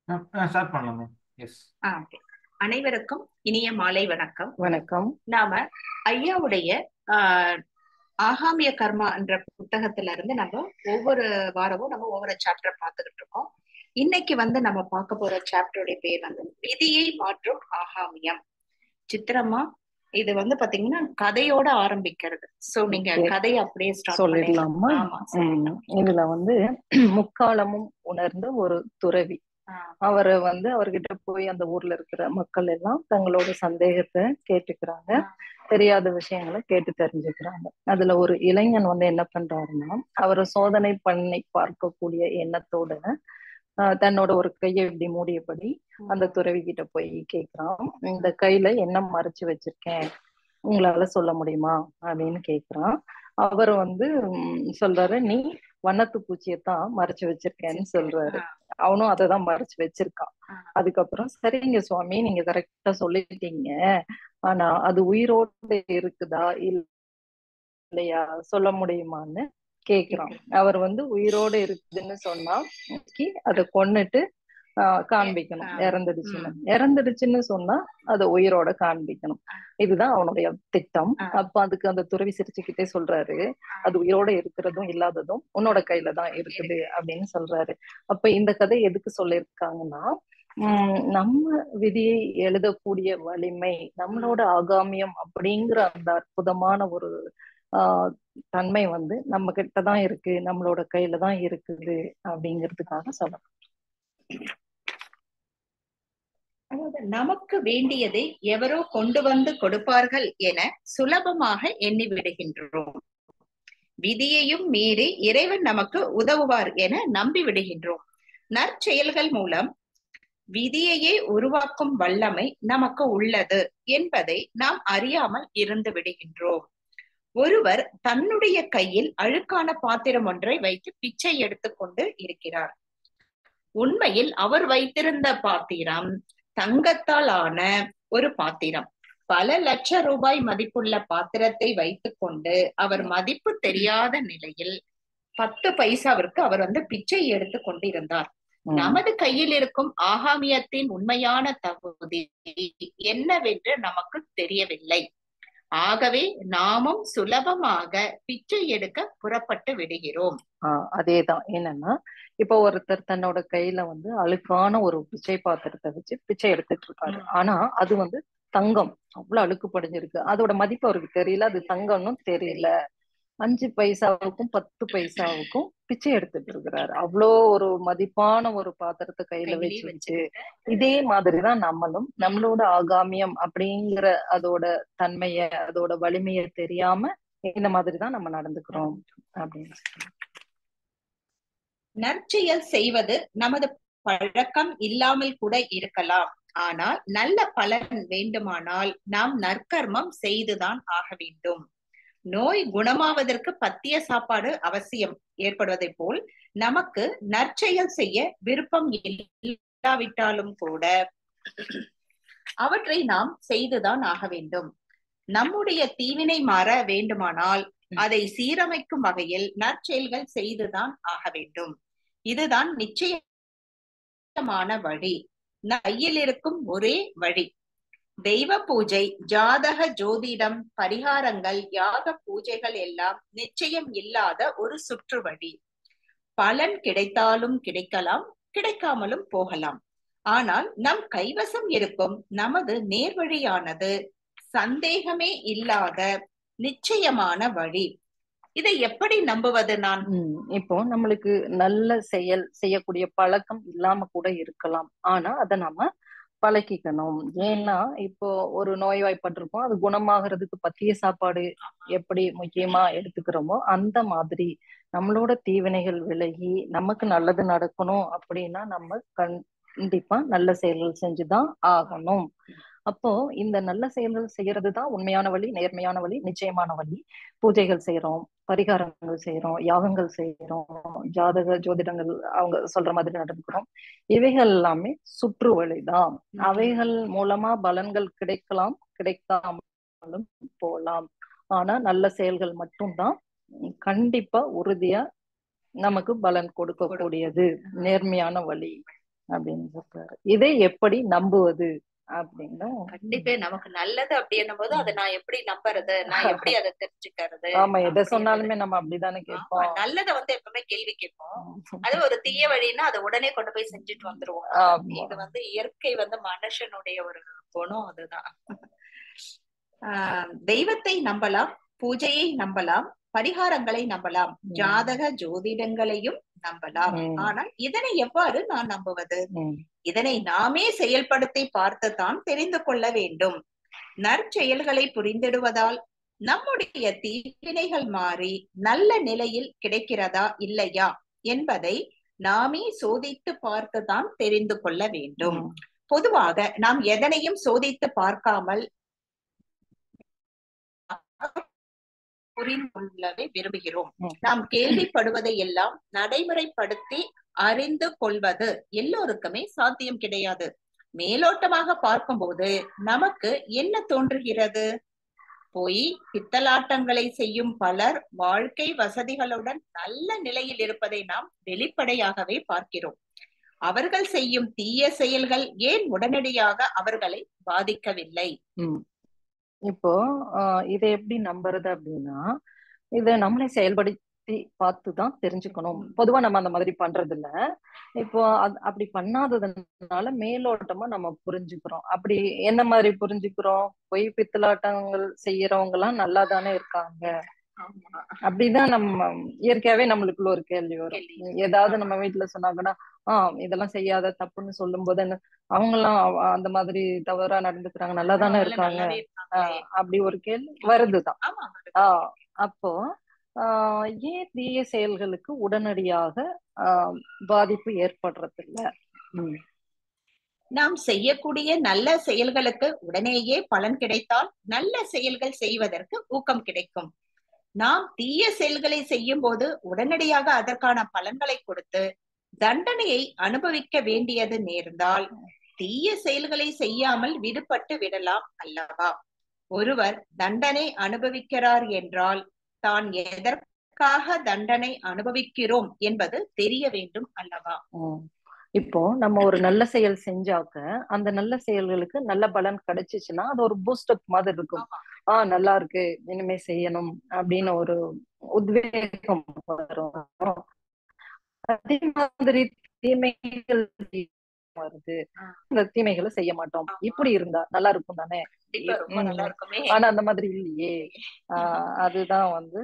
Start பண்ணலாமா? Yes. Okay. அனைவருக்கும் இனிய மாலை வணக்கம். வணக்கம். நாம ஐயாவுடைய ஆஹ் ஆகாமிய கர்மா என்ற புத்தகத்துல இருந்து நம்ம ஒவ்வொரு வாரமும் நம்ம ஒவ்வொரு சாப்டர் பார்த்துக்கிட்டு இருக்கோம். இன்னைக்கு நம்ம பார்க்க போற சாப்டருடைய பேர் விதியை மாற்றும் ஆகாமியம். சித்திரமா இது பாத்தீங்கன்னா கதையோட ஆரம்பிக்கிறது. சோ நீங்க கதையை அப்படியே ஸ்டார்ட் சொல்லிடலாமா? இதுல முக்காலமும் உணர்ந்த ஒரு துறவி அவரை அவர்கிட்ட போய் அந்த ஊர்ல இருக்கிற மக்கள் எல்லாம் தங்களோட சந்தேகத்தை கேட்டுக்கிறாங்க, தெரியாத விஷயங்களை கேட்டு தெரிஞ்சுக்கிறாங்க. அதுல ஒரு இளைஞன் என்ன பண்றாருன்னா, அவரை சோதனை பண்ணி பார்க்கக்கூடிய எண்ணத்தோட தன்னோட ஒரு கையை இப்படி மூடியபடி அந்த துறவி கிட்ட போய் கேக்குறான், இந்த கையில என்ன மறைச்சு வச்சிருக்கேன், உங்களால சொல்ல முடியுமா அப்படின்னு கேக்குறான். அவர் சொல்றாரு, நீ வண்ணத்து பூச்சியத்தான் மறைச்சு வச்சிருக்கேன்னு சொல்றாரு. அவனும் அதைதான் மறைச்சு வச்சிருக்கான். அதுக்கப்புறம் சரிங்க சுவாமி, நீங்க கரெக்டா சொல்லிட்டீங்க, ஆனா அது உயிரோடு இருக்குதா இல்லையா சொல்ல முடியுமான்னு கேக்குறான். அவர் உயிரோடு இருக்குதுன்னு சொன்னா அதை கொன்னுட்டு காண்பிக்கணும், இறந்துடுச்சுன்னு சொன்னா அதை உயிரோட காண்பிக்கணும். இதுதான் அவனுடைய திட்டம். அப்ப அதுக்கு அந்த துறவி சிரிச்சுக்கிட்டே சொல்றாரு, அது உயிரோட இருக்கிறதும் இல்லாததும் உன்னோட கையில தான் இருக்குது அப்படின்னு சொல்றாரு. அப்ப இந்த கதை எதுக்கு சொல்லியிருக்காங்கன்னா, நம்ம விதியை எழுதக்கூடிய வலிமை, நம்மளோட ஆகாமியம் அப்படிங்கிற அந்த அற்புதமான ஒரு தன்மை நம்ம கிட்டதான் இருக்கு, நம்மளோட கையில தான் இருக்குது அப்படிங்கிறதுக்காக சொல்லணும். நமக்கு வேண்டியதை எவரோ கொண்டு வந்து கொடுப்பார்கள் என சுலபமாக எண்ணி விடுகின்றோம். விதியையும் மீறி இறைவன் நமக்கு உதவுவார் என நம்பி விடுகின்றோம். நற்செயல்கள் மூலம் விதியையே உருவாக்கும் வல்லமை நமக்கு உள்ளது என்பதை நாம் அறியாமல் இருந்து விடுகின்றோம். ஒருவர் தன்னுடைய கையில் அழுக்கான பாத்திரம் ஒன்றை வைத்து பிச்சை எடுத்துக்கொண்டு இருக்கிறார். உண்மையில் அவர் வைத்திருந்த பாத்திரம் தங்கத்தால் ஆன ஒரு பாத்திரம். பல லட்ச ரூபாய் மதிப்புள்ள பாத்திரத்தை வைத்துக் கொண்டு அவர் மதிப்பு தெரியாத நிலையில் 10 பைசாவிற்கு அவர் பிச்சை எடுத்து கொண்டிருந்தார். நமது கையில் இருக்கும் ஆகாமியத்தின் உண்மையான தகுதி என்னவென்று நமக்கு தெரியவில்லை. ஆகவே நாமும் சுலபமாக பிச்சை எடுக்க புறப்பட்டு விடுகிறோம். அதேதான். என்னன்னா, இப்ப ஒருத்தர் தன்னோட கையில அழுக்கான ஒரு பிச்சை பாத்திரத்தை வச்சு பிச்சை எடுத்துட்டு இருக்காரு. ஆனா அது தங்கம், அவ்வளவு அழுக்கு படிஞ்சிருக்கு. அதோட மதிப்பு அவருக்கு தெரியல, அது தங்கம்னு தெரியல. 5 பைசாவுக்கும் 10 பைசாவுக்கும் பிச்சை எடுத்துட்டு இருக்கிறாரு. அவ்வளோ ஒரு மதிப்பான ஒரு பாத்திரத்தை கையில வச்சுக்கிட்டு. இதே மாதிரிதான் நம்மளும் நம்மளோட ஆகாமியம் அப்படிங்கிற அதோட தன்மைய, அதோட வலிமைய தெரியாம இந்த மாதிரிதான் நம்ம நடந்துக்கிறோம் அப்படின்னு. நற்செயல் செய்வது நமது பழக்கம் இல்லாமல் கூட இருக்கலாம். ஆனால் நல்ல பலன் வேண்டுமானால் நாம் நற்கர்மம் செய்துதான் ஆக வேண்டும். நோய் குணமாவதற்கு பத்திய சாப்பாடு அவசியம் ஏற்படுவதை போல் நமக்கு நற்செயல் செய்ய விருப்பம் இல்லாவிட்டாலும் கூட அவற்றை நாம் செய்துதான் ஆக வேண்டும். நம்முடைய தீவினை மாற வேண்டுமானால் அதை சீரமைக்கும் வகையில் நற்செயல்கள் செய்துதான் ஆக வேண்டும். இதுதான் நிச்சயமான வழி, கையில் இருக்கும் ஒரே வழி. தெய்வ பூஜை, ஜாதக ஜோதிடம், பரிகாரங்கள், யாக பூஜைகள் எல்லாம் நிச்சயம் இல்லாத ஒரு சுற்று வழி. பலன் கிடைத்தாலும் கிடைக்கலாம், கிடைக்காமலும் போகலாம். ஆனால் நம் கைவசம் இருக்கும் நமது நேர்வழியானது சந்தேகமே இல்லாத நிச்சயமான வழி. இதை எப்படி நம்புவது? நான் இப்போ நம்மளுக்கு நல்ல செயல் செய்யக்கூடிய பழக்கம் இல்லாம கூட இருக்கலாம். ஆனா அதை நம்ம பழக்கிக்கணும். ஏன்னா இப்போ ஒரு நோய்வாய்ப்பட்டிருக்கோம், அது குணமாகிறதுக்கு பத்திய சாப்பாடு எப்படி முக்கியமா எடுத்துக்கிறோமோ அந்த மாதிரி நம்மளோட தீவினைகள் விலகி நமக்கு நல்லது நடக்கணும் அப்படின்னா நம்ம கண்டிப்பா நல்ல செயல்கள் செஞ்சுதான் ஆகணும். அப்போ இந்த நல்ல செயல்கள் செய்யறதுதான் உண்மையான வழி, நேர்மையான வழி, நிச்சயமான வழி. பூஜைகள் செய்யறோம், பரிகாரங்கள் செய்யறோம், யாகங்கள் செய்யறோம், ஜாதக ஜோதிடங்கள் அவங்க சொல்ற மாதிரி நடந்துக்கிறோம். இவைகள் எல்லாமே சுற்று வழிதான். அவைகள் மூலமா பலன்கள் கிடைக்கலாம், கிடைக்காமலும் போகலாம். ஆனா நல்ல செயல்கள் மட்டும்தான் கண்டிப்பா உறுதியா நமக்கு பலன் கொடுக்கக்கூடியது, நேர்மையான வழி. அப்படின்னு சொல்றாரு. இதை எப்படி நம்புவது அப்படின்னு. கண்டிப்பா நமக்கு நல்லது அப்படின்னும் போது அதை நான் எப்படி நம்புறது, நான் எப்படி அதை தெரிஞ்சுக்கிறது. ஆமா, எதை சொன்னாலுமே நம்ம அப்படித்தானே கேட்போம். நல்லதை வந்து எப்பவுமே கேள்வி கேட்போம். அது ஒரு தீய வழின்னா அதை உடனே கொண்டு போய் செஞ்சுட்டு வந்துருவோம். இது வந்து இயற்கை வந்து மனுஷனுடைய ஒரு குணம், அதுதான். தெய்வத்தை நம்பலாம், பூஜையை நம்பலாம், பரிகாரங்களை நம்பலாம், ஜாதக ஜோதிடங்களையும் நம்பலாம். ஆனால் இதனை எவ்வாறு நான் நம்புவது? இதனை நாமே செயல்படுத்தி பார்த்துதான் தெரிந்து கொள்ள வேண்டும். நற்செயல்களை புரிந்திடுவதால் நம்முடைய தீவினைகள் மாறி நல்ல நிலையில் கிடைக்கிறதா இல்லையா என்பதை நாமே சோதித்து பார்த்துதான் தெரிந்து கொள்ள வேண்டும். பொதுவாக நாம் எதனையும் சோதித்து பார்க்காமல் புரிந்து கொள்ளவே விரும்புகிறோம். நாம் கேள்விப்படுவதை எல்லாம் நடைமுறைப்படுத்தி அறிந்து கொள்வது எல்லோருக்குமே சாத்தியம் கிடையாது. மேலோட்டமாக பார்க்கும்போது நமக்கு என்ன தோன்றுகிறது? போய் பித்தலாட்டங்களை செய்யும் பலர் வாழ்க்கை வசதிகளுடன் நல்ல நிலையில் இருப்பதை நாம் வெளிப்படையாகவே பார்க்கிறோம். அவர்கள் செய்யும் தீய செயல்கள் ஏன் உடனடியாக அவர்களை பாதிக்கவில்லை? இப்போ இதை எப்படி நம்புறது அப்படின்னா, இதை நம்மளே செயல்படுத்தி பார்த்துதான் தெரிஞ்சுக்கணும். பொதுவா நம்ம அந்த மாதிரி பண்றது இல்ல. இப்போ அப்படி பண்ணாததுனால மேலோட்டமா நம்ம புரிஞ்சுக்கிறோம். அப்படி என்ன மாதிரி புரிஞ்சுக்கிறோம்? பொய் பித்தலாட்டங்கள் செய்யறவங்க எல்லாம் நல்லா தானே இருக்காங்க அப்படிதான் நம்ம இயற்கையாவே நம்மளுக்குள்ள ஒரு கேள்வி வரும். ஏதாவது நம்ம வீட்டுல சொன்னாங்கன்னா இதெல்லாம் செய்யாத தப்புன்னு சொல்லும் போது அவங்க எல்லாம் அந்த மாதிரி தவறா நடந்துக்கிறாங்க, நல்லாதானே இருக்காங்க அப்படி ஒரு கேள்வி வருதுதான். அப்போ ஏன் தீய செயல்களுக்கு உடனடியாக பாதிப்பு ஏற்படுறது இல்ல? நாம் செய்யக்கூடிய நல்ல செயல்களுக்கு உடனேயே பலன் கிடைத்தால் நல்ல செயல்கள் செய்வதற்கு ஊக்கம் கிடைக்கும். நாம் தீய செயல்களை செய்யும் போது உடனடியாக அதற்கான பலன்களை கொடுத்து தண்டனையை அனுபவிக்க வேண்டியது நேர்ந்தால் தீய செயல்களை செய்யாமல் விடுபட்டு விடலாம் அல்லவா? ஒருவர் தண்டனை அனுபவிக்கிறார் என்றால் தான் எதற்காக தண்டனை அனுபவிக்கிறோம் என்பது தெரிய வேண்டும் அல்லவா? இப்போ நம்ம ஒரு நல்ல செயல் செஞ்சாக்க அந்த நல்ல செயல்களுக்கு நல்ல பலன் கிடைச்சிச்சுன்னா அது ஒரு பூஸ்டப் மாதிரி இருக்கும். நல்லா இருக்கு, இனிமே செய்யணும் அப்படின்னு ஒரு உத்வேகம் வரும். அதே மாதிரி தீமைகள் வருது, இந்த தீமைகளை செய்ய மாட்டோம். இப்படி இருந்தா நல்லா இருக்கும் தானே? ஆனா அந்த மாதிரி இல்லையே. அதுதான் வந்து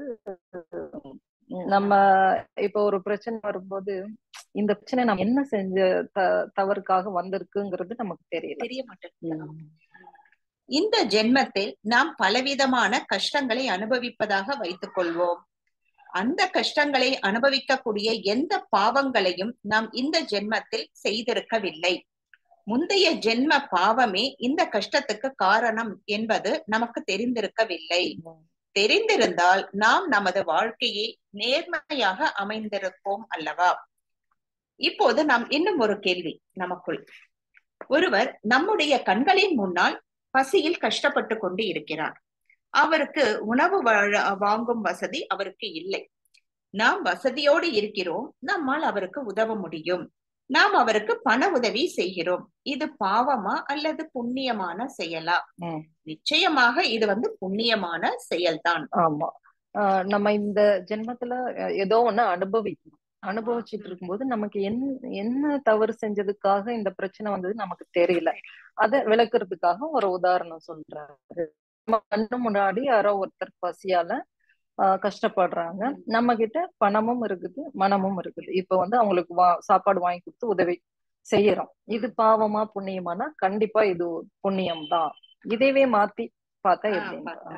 நம்ம இப்ப ஒரு பிரச்சனை வரும்போது இந்த பிரச்சனை நம்ம என்ன செஞ்ச தவறுக்காக வந்திருக்குங்கிறது நமக்கு தெரிய மாட்டேங்குது. இந்த ஜென்மத்தில் நாம் பலவிதமான கஷ்டங்களை அனுபவிப்பதாக வைத்துக் கொள்வோம். அந்த கஷ்டங்களை அனுபவிக்கக்கூடிய எந்த பாவங்களையும் நாம் இந்த ஜென்மத்தில் செய்திருக்கவில்லை. முந்தைய ஜென்ம பாவமே இந்த கஷ்டத்துக்கு காரணம் என்பது நமக்கு தெரிந்திருக்கவில்லை. தெரிந்திருந்தால் நாம் நமது வாழ்க்கையை நேர்மையாக அமைந்திருப்போம் அல்லவா? இப்போது நாம் இன்னும் ஒரு கேள்வி நமக்குள். ஒருவர் நம்முடைய கண்களின் முன்னால் பசியில் கஷ்டப்பட்டு கொண்டு இருக்கிறார். அவருக்கு உணவு வாங்கும் வசதி அவருக்கு இல்லை. நாம் வசதியோடு இருக்கிறோம், நம்மால் அவருக்கு உதவ முடியும். நாம் அவருக்கு பண உதவி செய்கிறோம். இது பாவமா அல்லது புண்ணியமான செயலா? நிச்சயமாக இது வந்து புண்ணியமான செயல்தான். ஆமா, நம்ம இந்த ஜென்மத்துல ஏதோ ஒண்ணு அனுபவிச்சுட்டு இருக்கும்போது நமக்கு என்ன தவறு செஞ்சதுக்காக இந்த பிரச்சனை வந்தது நமக்கு தெரியல. அத விளக்குறதுக்காக ஒரு உதாரணம் சொல்றாரு. நம்ம கண்ணு முன்னாடி யாரோ ஒருத்தர் பசியால கஷ்டப்படுறாங்க. நம்ம கிட்ட பணமும் இருக்குது, மனமும் இருக்குது. இப்ப வந்து அவங்களுக்கு சாப்பாடு வாங்கி கொடுத்து உதவி செய்யறோம். இது பாவமா புண்ணியமானா கண்டிப்பா இது புண்ணியம் தான். இதைவே மாத்தி பார்த்தா எப்படி?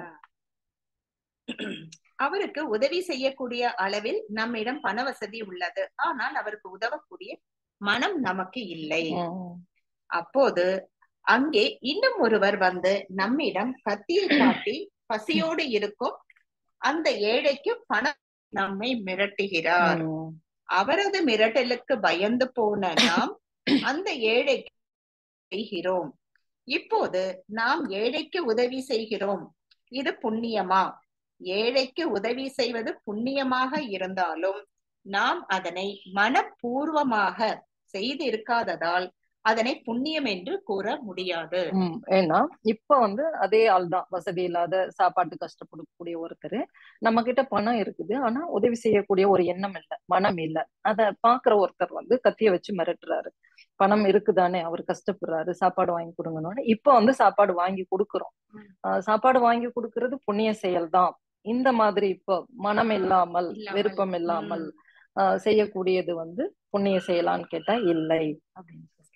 அவருக்கு உதவி செய்யக்கூடிய அளவில் நம்மிடம் பண வசதி உள்ளது, ஆனால் அவருக்கு உதவக்கூடிய மனம் நமக்கு இல்லை. அப்போது அங்கே இன்னும் ஒருவர் வந்து நம்மிடம் கத்தியை காட்டி பசியோடு இருக்கும் அந்த ஏழைக்கு பணம் நம்மை மிரட்டுகிறார். அவரது மிரட்டலுக்கு பயந்து போன நாம் அந்த ஏழைக்கு செய்கிறோம். இப்போது நாம் ஏழைக்கு உதவி செய்கிறோம், இது புண்ணியமா? ஏழைக்கு உதவி செய்வது புண்ணியமாக இருந்தாலும் நாம் அதனை மனப்பூர்வமாக செய்து இருக்காததால் அதனை புண்ணியம் என்று கூற முடியாது. ஏன்னா இப்ப வந்து அதே ஆள் தான், வசதி இல்லாத சாப்பாட்டு கஷ்டப்படக்கூடிய ஒருத்தர், நம்ம கிட்ட பணம் இருக்குது ஆனா உதவி செய்யக்கூடிய ஒரு எண்ணம் இல்லை, மனம் இல்லை. அத பாக்குற ஒருத்தர் வந்து கத்திய வச்சு மிரட்டுறாரு. பணம் இருக்குதானே, அவர் கஷ்டப்படுறாரு, சாப்பாடு வாங்கி கொடுங்கன்னு. இப்ப வந்து சாப்பாடு வாங்கி கொடுக்குறோம். சாப்பாடு வாங்கி கொடுக்கறது புண்ணிய செயல் தான். இந்த மாதிரி இப்போ மனம் இல்லாமல், விருப்பம் இல்லாமல் செய்யக்கூடியது வந்து புண்ணிய செயலான்னு கேட்டா இல்லை அப்படின்னு சொல்லி.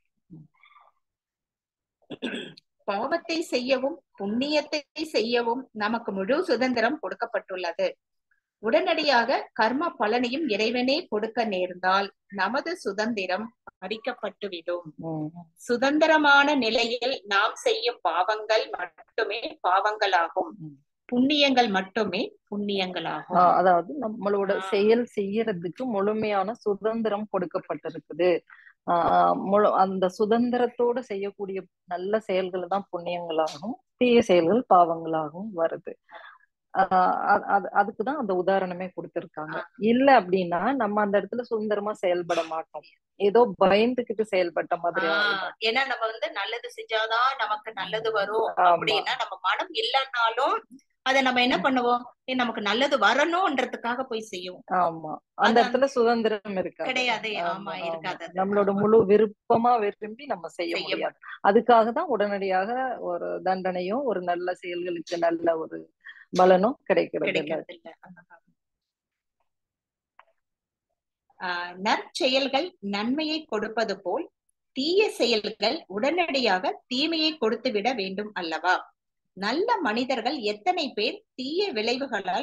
பாவத்தை செய்யவும் புண்ணியத்தை செய்யவும் நமக்கு முழு சுதந்திரம் கொடுக்கப்பட்டுள்ளது. உடனடியாக கர்ம பலனையும் இறைவனே கொடுக்க நேர்ந்தால் நமது சுதந்திரம் பறிக்கப்பட்டுவிடும். சுதந்திரமான நிலையில் நாம் செய்யும் பாவங்கள் மட்டுமே பாவங்களாகும், புண்ணியங்கள் மட்டுமே புண்ணியங்களாகும். அதாவது நம்மளோட செயல் செய்யறதுக்கு முழுமையான சுதந்திரம் கொடுக்கப்பட்டிருக்குது. அந்த சுதந்திரத்தோட செய்யக்கூடிய நல்ல செயல்கள் தான் புண்ணியங்களாகவும் தீய செயல்கள் பாவங்களாகவும் வருது. அதுக்குதான் அந்த உதாரணமே கொடுத்திருக்காங்க. இல்ல அப்படின்னா நம்ம அந்த இடத்துல சுதந்திரமா செயல்பட மாட்டோம், ஏதோ பயந்துகிட்டு செயல்பட்ட மாதிரி. ஏன்னா நம்ம வந்து நல்லது செஞ்சாதான் நமக்கு நல்லது வரும் அப்படின்னா நம்ம மனம் இல்லைன்னாலும் அதை நம்ம என்ன பண்ணுவோம், நமக்கு நல்லது வரணும்ன்றதுக்காக போய் செய்யும். ஆமா, அந்த இடத்துல சுதந்திரம் கிடையாது. ஆமா, இருக்காது. நம்மளோட முழு விருப்பமா விரும்பி நம்ம செய்ய முடியாது. அதுக்காக தான் உடனடியாக ஒரு தண்டனையும் ஒரு நல்ல செயல்களுக்கு நல்ல ஒரு பலனும் கிடைக்கிறது. நற்செயல்கள் நன்மையை கொடுப்பது போல் தீய செயல்கள் உடனடியாக தீமையை கொடுத்து விட வேண்டும் அல்லவா? நல்ல மனிதர்கள் எத்தனை பேர் தீய விளைவுகளால்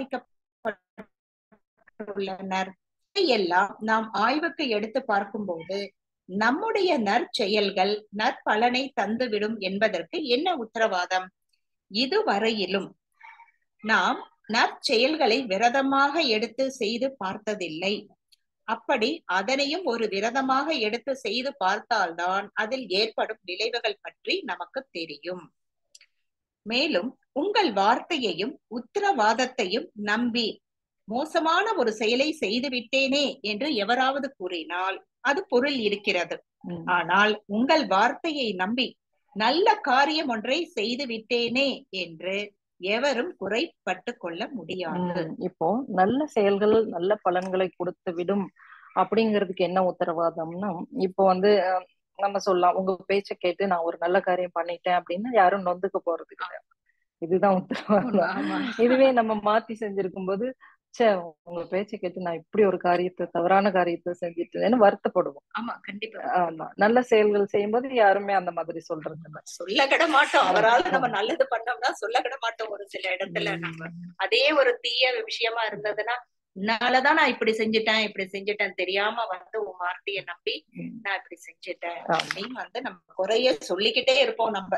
பாதிக்கப்பட்டுள்ளனர் எல்லாம் நாம் ஆய்வுக்கு எடுத்து பார்க்கும்போது நம்முடைய நற்செயல்கள் நற்பலனை தந்துவிடும் என்பதற்கு என்ன உத்தரவாதம்? இதுவரையிலும் நாம் நற்செயல்களை விரதமாக எடுத்து செய்து பார்த்ததில்லை. அப்படி அதனையும் ஒரு விரதமாக எடுத்து செய்து பார்த்தால்தான் அதில் ஏற்படும் விளைவுகள் பற்றி நமக்கு தெரியும். மேலும் உங்கள் வார்த்தையையும் உத்தரவாதத்தையும் நம்பி மோசமான ஒரு செயலை செய்து விட்டேனே என்று எவராவது கூறினால் அது பொருள் இருக்கிறது. ஆனால் உங்கள் வார்த்தையை நம்பி நல்ல காரியம் ஒன்றை செய்து விட்டேனே என்று எவரும் குறைப்பட்டு கொள்ள முடியாது. இப்போ நல்ல செயல்கள் நல்ல பலன்களை கொடுத்து விடும் அப்படிங்கிறதுக்கு என்ன உத்தரவாதம்னா, இப்போ வந்து நம்ம சொல்லலாம், உங்க பேச்ச கேட்டு நான் ஒரு நல்ல காரியம் பண்ணிட்டேன் அப்படின்னு யாரும் நொந்துக்க போறது கிடையாது. இதுதான் உத்தரவாதம். இதுவே நம்ம மாத்தி செஞ்சிருக்கும் போது, சே உங்க பேச்ச கேட்டு நான் இப்படி ஒரு காரியத்தை, தவறான காரியத்தை செஞ்சுட்டேன்னு வருத்தப்படுவோம். ஆமா, கண்டிப்பா. ஆமா, நல்ல செயல்கள் செய்யும்போது யாருமே அந்த மாதிரி சொல்றது இல்லை, சொல்ல கிட மாட்டோம். அவரால் நம்ம நல்லது பண்ணோம்னா சொல்ல கிட மாட்டோம். ஒரு சில இடத்துல நம்ம அதே ஒரு தீய விஷயமா இருந்ததுன்னா, உன்னாலதான் நான் இப்படி செஞ்சுட்டேன் தெரியாம வந்து உன் வார்த்தையை நம்பி நான் இப்படி செஞ்சுட்டேன் அப்படின்னு வந்து நம்ம குறைய சொல்லிக்கிட்டே இருப்போம். நம்ம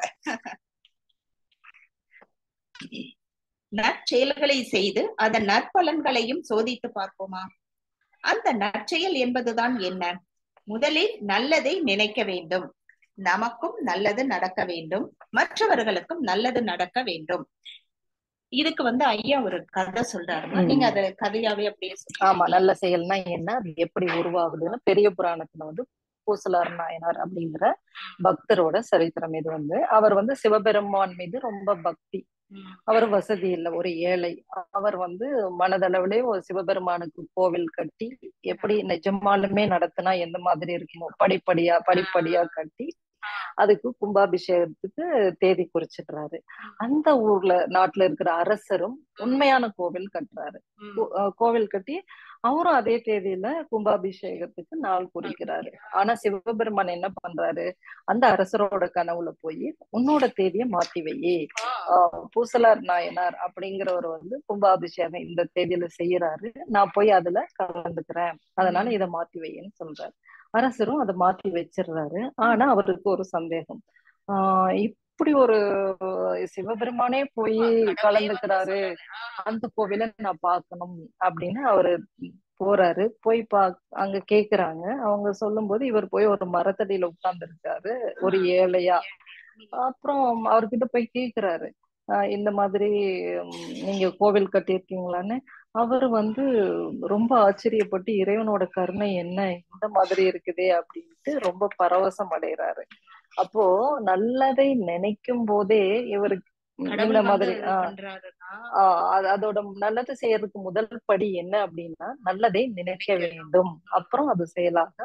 நற்செயல்களை செய்து அதன் நற்பலன்களையும் சோதித்து பார்ப்போமா? அந்த நற்செயல் என்பதுதான் என்ன? முதலில் நல்லதை நினைக்க வேண்டும், நமக்கும் நல்லது நடக்க வேண்டும், மற்றவர்களுக்கும் நல்லது நடக்க வேண்டும். இதுக்கு வந்து ஐயா ஒரு கதை சொல்றாரு, நீங்க அத கதையாவே அப்படியே சொல்லுங்க. ஆமா, நல்ல செயல்னா என்ன, அது எப்படி உருவாகுதுன்னு பெரிய புராணத்துல வந்து பூசலார் நாயனார் அப்படிங்கிற பக்தரோட சரித்திரம் இது. வந்து அவர் வந்து சிவபெருமான் மீது ரொம்ப பக்தி. அவர் வசதி இல்லை, ஒரு ஏழை. அவர் வந்து மனதளவுலே ஒரு சிவபெருமானுக்கு கோவில் கட்டி, எப்படி நிஜமாலுமே நடத்தினா எந்த மாதிரி இருக்குமோ படிப்படியா கட்டி அதுக்கு கும்பாபிஷேகத்துக்கு தேதி குறிச்சிடுறாரு. அந்த நாட்டுல இருக்கிற அரசரும் உண்மையான கோவில் கட்டுறாரு. கோவில் கட்டி அவரும் அதே தேதியில கும்பாபிஷேகத்துக்கு நாள் குறிக்கிறாரு. ஆனா சிவபெருமான் என்ன பண்றாரு, அந்த அரசரோட கனவுல போய் உன்னோட தேதியை மாத்தி வையே, பூசலார் நாயனார் அப்படிங்கிறவர் வந்து கும்பாபிஷேகம் இந்த தேதியில செய்யறாரு, நான் போய் அதுல கலந்துக்கிறேன், அதனால இதை மாத்தி வையன்னு சொல்றாரு. அரசரும் அதை மாத்தி வச்சிடுறாரு. ஆனா அவருக்கு ஒரு சந்தேகம், இப்படி ஒரு சிவபெருமானே போய் கலந்துக்கிறாரு, அந்த கோவில நான் பார்க்கணும் அப்படின்னு அவரு போறாரு. போய் அங்க கேக்குறாங்க. அவங்க சொல்லும் போது இவர் போய் ஒரு மரத்தடியில உட்கார்ந்து இருக்காரு, ஒரு ஏழையா. அப்புறம் அவர்கிட்ட போய் கேக்குறாரு, இந்த மாதிரி நீங்க கோவில் கட்டியிருக்கீங்களான்னு அவர் வந்து ரொம்ப ஆச்சரியப்பட்டு இறைவனோட கருணை என்ன இந்த மாதிரி இருக்குதே அப்படின்ட்டு ரொம்ப பரவசம் அடைகிறாரு. அப்போ நல்லதை நினைக்கும் போதே இவருக்கு இந்த மாதிரி அதோட நல்லது செய்யறதுக்கு முதல் படி என்ன அப்படின்னா நல்லதை நினைக்க வேண்டும், அப்புறம் அது செயலாக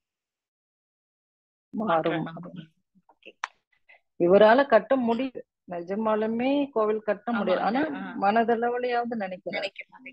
மாறும். இவரால கட்ட முடியுது, நிஜமாலுமே கோவில் கட்ட முடியாது, ஆனா மனதளவுலயாவது நினைக்கிறேன்.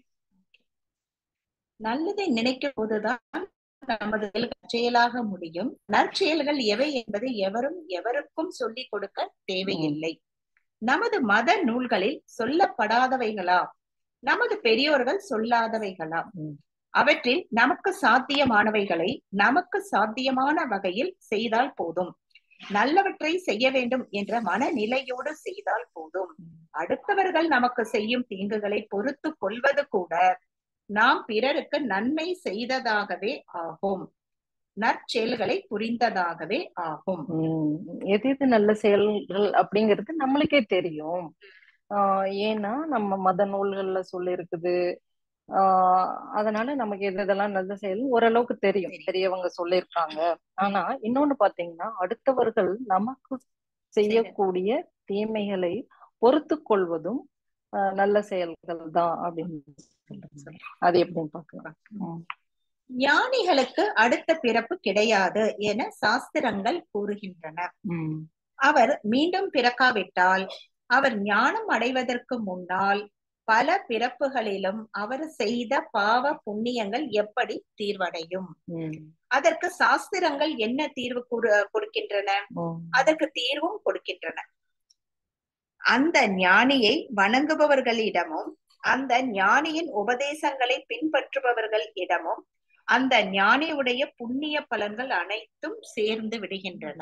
நல்லதை நினைக்கும் போதுதான் நமது செயலாக முடியும். நற்செயல்கள் எவை என்பதை எவருக்கும் சொல்லிக் கொடுக்க தேவையில்லை. நமது மத நூல்களில் சொல்லப்படாதவைகளா, நமது பெரியோர்கள் சொல்லாதவைகளா, அவற்றில் நமக்கு சாத்தியமானவைகளை நமக்கு சாத்தியமான வகையில் செய்தால் போதும். நல்லவற்றை செய்ய வேண்டும் என்ற மனநிலையோடு செய்தால் போதும். அடுத்தவர்கள் நமக்கு செய்யும் தீங்குகளை பொறுத்து கொள்வது கூட நாம் பிறருக்கு நன்மை செய்ததாகவே ஆகும், நற்செயல்களை புரிந்ததாகவே ஆகும். எது எது நல்ல செயல்கள் அப்படிங்கிறது நம்மளுக்கே தெரியும். ஏன்னா நம்ம மத நூல்கள்ல சொல்லி இருக்குது. அதனால நமக்கு எதெல்லாம் நல்ல செயல் ஓரளவுக்கு தெரியும், பெரியவங்க சொல்லியிருக்காங்க. ஆனா இன்னொன்னு பாத்தீங்கன்னா, அடுத்தவர்கள் நமக்கு செய்யக்கூடிய தீமைகளை பொறுத்து கொள்வதும் நல்ல செயல்கள் தான் அப்படின்னு அது எப்படின்னு பாக்கலாம். ஞானிகளுக்கு அடுத்த பிறப்பு கிடையாது என சாஸ்திரங்கள் கூறுகின்றன. அவர் மீண்டும் பிறக்காவிட்டால் அவர் ஞானம் அடைவதற்கு முன்னால் பல பிறப்புகளிலும் அவர் செய்த பாவ புண்ணியங்கள் எப்படி தீர்வடையும்? அதற்கு சாஸ்திரங்கள் என்ன தீர்வு கொடுக்கின்றன? அதற்கு தீர்வும் கொடுக்கின்றன. அந்த ஞானியை வணங்குபவர்களிடமும் அந்த ஞானியின் உபதேசங்களை பின்பற்றுபவர்கள் இடமும் அந்த ஞானியுடைய புண்ணிய பலன்கள் அனைத்தும் சேர்ந்து விடுகின்றன.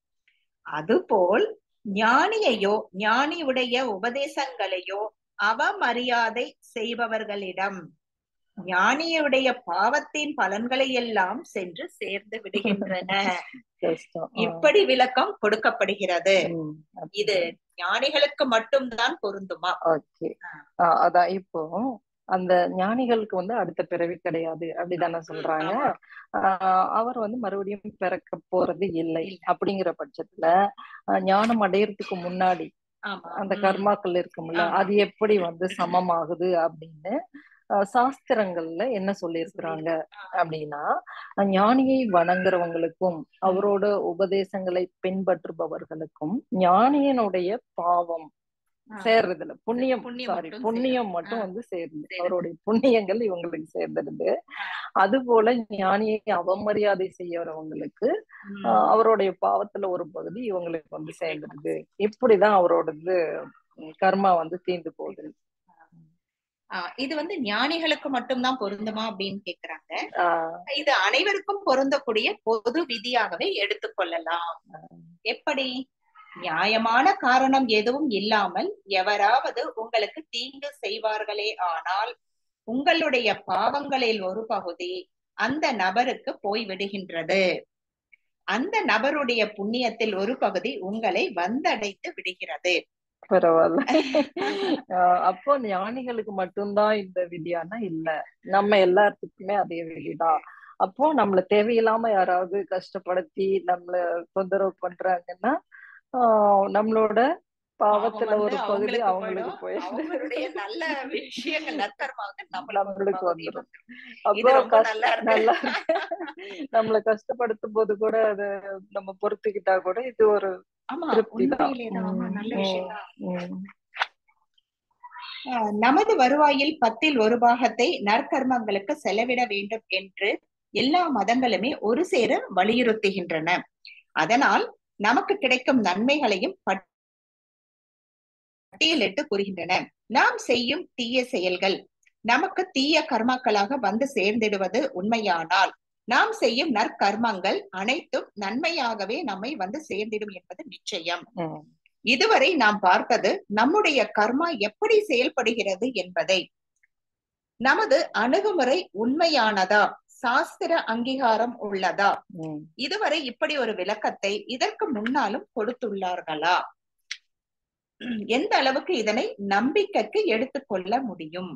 அதுபோல் ஞானியையோ ஞானியுடைய உபதேசங்களையோ அவமரியாதை செய்பவர்களிடம் ஞானியுடைய பாவத்தின் பலன்களை எல்லாம் சென்று சேர்ந்து விடுகின்றன. இப்படி விளக்கம் கொடுக்கப்படுகிறது. இது ஞானிகளுக்கு மட்டும்தான் பொருந்துமா? அதான் இப்போ அந்த ஞானிகளுக்கு வந்து அடுத்த பிறவி கிடையாது அப்படிதானே சொல்றாங்க. அவர் வந்து மறுபடியும் பிறக்க போறது இல்லை. அப்படிங்கிற பட்சத்துல ஞானம் அடையறதுக்கு முன்னாடி அந்த கர்மாக்கள் இருக்கும்ல, அது எப்படி வந்து சமமாகுது அப்படின்னு சாஸ்திரங்கள்ல என்ன சொல்லியிருக்கிறாங்க அப்படின்னா, ஞானியை வணங்குறவங்களுக்கும் அவரோட உபதேசங்களை பின்பற்றுபவர்களுக்கும் ஞானியனுடைய பாவம் சேர்றதுல புண்ணியம் மட்டும் வந்து சேருது, அவருடைய புண்ணியங்கள் இவங்களுக்கு சேர்ந்துருது. அது போல ஞானியை அவமரியாதை செய்யறவங்களுக்கு அவருடைய பாவத்துல ஒரு பகுதி இவங்களுக்கு வந்து சேர்ந்துருது. இப்படிதான் அவரோடது கர்மா வந்து தீர்ந்து போகுது. இது வந்து ஞானிகளுக்கு மட்டும்தான் பொருந்துமா அப்படின்னு கேக்குறாங்க. இது அனைவருக்கும் பொருந்தக்கூடிய பொது விதியாகவே எடுத்துக்கொள்ளலாம். எப்படி? நியாயமான காரணம் எதுவும் இல்லாமல் எவராவது உங்களுக்கு தீங்கு செய்வார்களே ஆனால் உங்களுடைய பாவங்களில் ஒரு பகுதி அந்த நபருக்கு போய் விடுகின்றது. அந்த நபருடைய புண்ணியத்தில் ஒரு பகுதி உங்களை வந்தடைந்து விடுகிறது. பரவாயில்ல. அப்போ ஞானிகளுக்கு மட்டும்தான் இந்த விதியானா இல்ல, நம்ம எல்லாத்துக்குமே அதே விதிதான். அப்போ நம்மள தேவையில்லாம யாராவது கஷ்டப்படுத்தி நம்மள தொந்தரவு பண்றாங்கன்னா நம்மளோட பாவத்துல ஒரு பகுதி அவங்களுக்கு போயிடுது, நல்ல விஷயங்கள் நம்மளுக்கு வந்துடும். அப்போ நல்லா நம்மள கஷ்டப்படுத்தும் போது கூட அத நம்ம பொறுத்துக்கிட்டா கூட இது ஒரு திருப்தி தான். நமது வருவாயில் 10ல் 1 பாகத்தை நற்கர்மங்களுக்கு செலவிட வேண்டும் என்று எல்லா மதங்களுமே ஒரு சேர வலியுறுத்துகின்றன. அதனால் நமக்கு கிடைக்கும் நன்மைகளையும் பட்டியலிட்டு கூறுகின்றன. நாம் செய்யும் தீய செயல்கள் நமக்கு தீய கர்மாக்களாக வந்து சேர்ந்திடுவது உண்மையானால் நாம் செய்யும் நற்கர்மங்கள் அனைத்தும் நன்மையாகவே நம்மை வந்து சேர்ந்திடும் என்பது நிச்சயம். இதுவரை நாம் பார்த்தது நம்முடைய கர்மா எப்படி செயல்படுகிறது என்பதை. நமது அணுகுமுறை உண்மையானதா, சாஸ்திர அங்கீகாரம் உள்ளதா? இதுவரை இப்படி ஒரு விளக்கத்தை இதற்கு முன்னாலும் கொடுத்துள்ளார்களா? எந்த அளவுக்கு இதனை நம்பிக்கைக்கு எடுத்துக்கொள்ள முடியும்?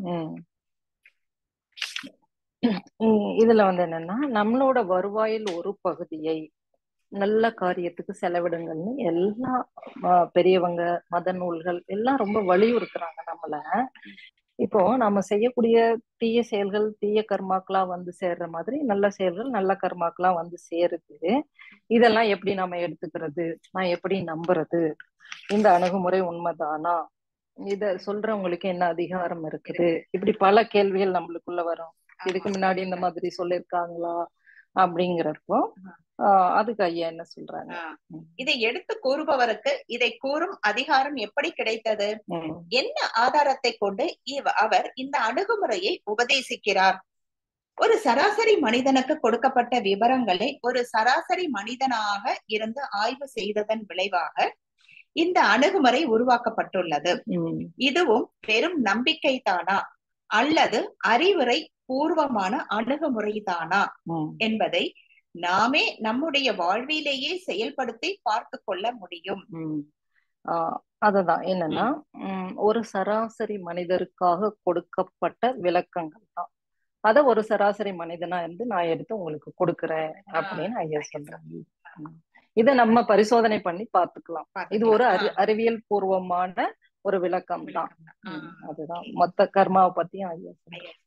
இதுல வந்து என்னன்னா, நம்மளோட வருவாயில் ஒரு பகுதியை நல்ல காரியத்துக்கு செலவிடுங்கள்னு எல்லா பெரியவங்க, மத நூல்கள் எல்லாம் ரொம்ப வலியுறுத்துறாங்க நம்மள. இப்போ நம்ம செய்யக்கூடிய தீய செயல்கள் தீய கர்மாக்களா வந்து சேர்ற மாதிரி நல்ல செயல்கள் நல்ல கர்மாக்களா வந்து சேருது. இதெல்லாம் எப்படி நாம எடுத்துக்கிறது, நான் எப்படி நம்புறது, இந்த அணுகுமுறை உண்மைதானா, இத சொல்றவங்களுக்கு என்ன அதிகாரம் இருக்குது, இப்படி பல கேள்விகள் நம்மளுக்குள்ள வரும். இதுக்கு முன்னாடி இந்த மாதிரி சொல்லிருக்காங்களா அப்படிங்கிறப்போ அதுக்கு ஐயா என்ன சொல்றாங்க? இதை எடுத்து கூறுபவருக்கு இதை கூறும் அதிகாரம் எப்படி கிடைத்தது? என்ன ஆதாரத்தை கொண்டு அவர் இந்த அணுகுமுறையை உபதேசிக்கிறார்? ஒரு சராசரி மனிதனுக்கு கொடுக்கப்பட்ட விவரங்களை ஒரு சராசரி மனிதனாக இருந்து ஆய்வு செய்ததன் விளைவாக இந்த அணுகுமுறை உருவாக்கப்பட்டுள்ளது. இதுவும் வெறும் நம்பிக்கை தானா அல்லது அறிவுரை பூர்வமான அணுகுமுறை தானா என்பதை நாமே நம்முடைய வாழ்விலேயே செயல்படுத்தி பார்த்து கொள்ள முடியும். அதுதான் என்னன்னா, ஒரு சராசரி மனிதருக்காக கொடுக்கப்பட்ட விளக்கங்கள் தான். அத ஒரு சராசரி மனிதனா இருந்து நான் எடுத்து உங்களுக்கு கொடுக்குறேன் அப்படின்னு ஐயா சொல்றாங்க. இத நம்ம பரிசோதனை பண்ணி பார்த்துக்கலாம். இது ஒரு அறிவியல் பூர்வமான ஒரு விளக்கம் தான். அதுதான் மொத்த கர்மாவை பத்தியும் ஐயா சொல்றாங்க.